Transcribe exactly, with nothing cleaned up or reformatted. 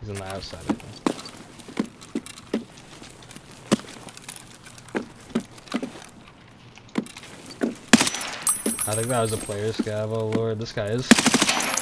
He's on the outside, I think. I think that was a player scav. Oh lord, this guy is